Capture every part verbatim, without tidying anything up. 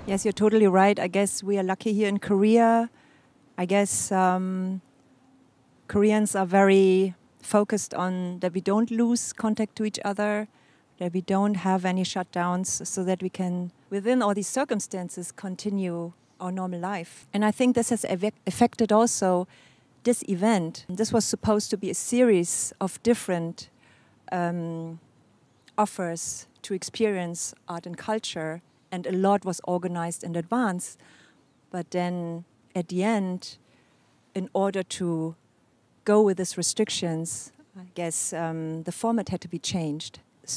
Yes, you're totally right. I guess we are lucky here in Korea. I guess um, Koreans are very focused on that we don't lose contact to each other, that we don't have any shutdowns, so that we can, within all these circumstances, continue our normal life. And I think this has ev- affected also this event. This was supposed to be a series of different um, offers to experience art and culture, and a lot was organized in advance. But then at the end, in order to go with these restrictions, I guess um, the format had to be changed.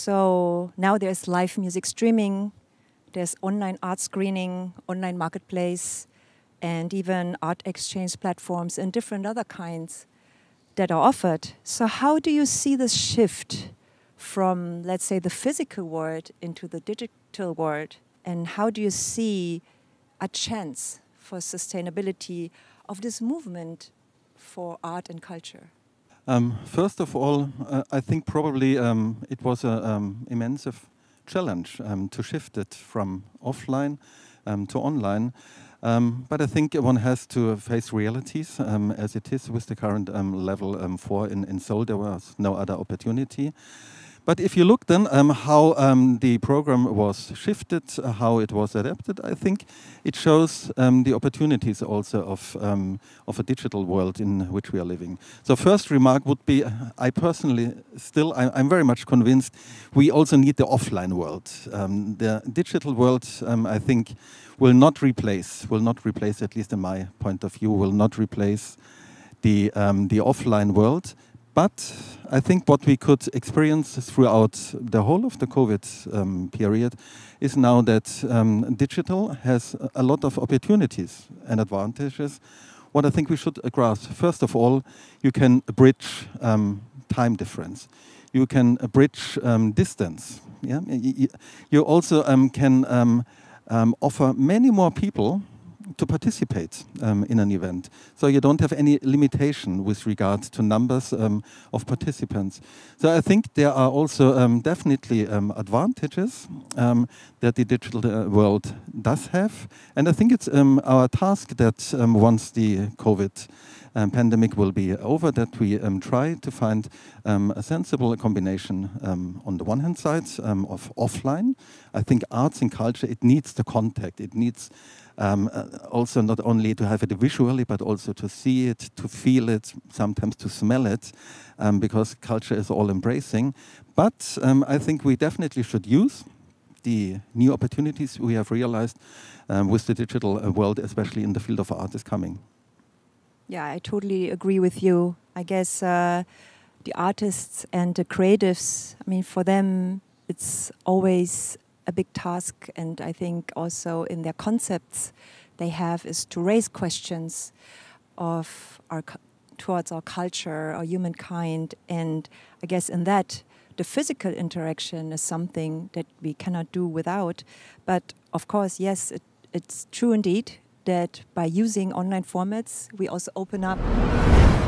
So now there's live music streaming, there's online art screening, online marketplace, and even art exchange platforms and different other kinds that are offered. So how do you see this shift from, let's say, the physical world into the digital world? And how do you see a chance for sustainability of this movement for art and culture? Um, first of all, uh, I think probably um, it was an um, immense challenge um, to shift it from offline um, to online. Um, but I think one has to face realities um, as it is with the current um, level um, four in, in Seoul. There was no other opportunity. But if you look then um, how um, the program was shifted, uh, how it was adapted, I think it shows um, the opportunities also of, um, of a digital world in which we are living. So first remark would be, I personally still, I, I'm very much convinced we also need the offline world. Um, the digital world, um, I think, will not replace, will not replace, at least in my point of view, will not replace the, um, the offline world. But I think what we could experience throughout the whole of the COVID um, period is now that um, digital has a lot of opportunities and advantages. What I think we should grasp, first of all, you can bridge um, time difference. You can bridge um, distance. Yeah? You also um, can um, um, offer many more people to participate um, in an event. So you don't have any limitation with regard to numbers um, of participants. So I think there are also um, definitely um, advantages um, that the digital uh, world does have. And I think it's um, our task that um, once the COVID um, pandemic will be over, that we um, try to find um, a sensible combination um, on the one hand side um, of offline. I think arts and culture, it needs the contact, it needs Um, uh, also not only to have it visually, but also to see it, to feel it, sometimes to smell it, um, because culture is all embracing. But um, I think we definitely should use the new opportunities we have realized um, with the digital world, especially in the field of art, is coming. Yeah, I totally agree with you. I guess uh, the artists and the creatives, I mean, for them, it's always a big task, and I think also in their concepts they have is to raise questions of our towards our culture, our humankind, and I guess in that the physical interaction is something that we cannot do without. But of course, yes, it, it's true indeed that by using online formats we also open up